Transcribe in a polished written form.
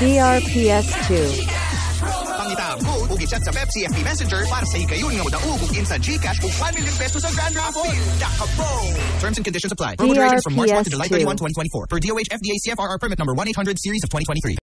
DRPS 2. Pangitang code o gichat sa Pepsi FB Messenger para sa ikayon nga madaog og instant GCash o 1 million pesos sa grand raffle. Terms and conditions apply. Promo duration from March 1 to July 31, 2024. Per DOH FDA CFRR permit number 1800 series of 2023.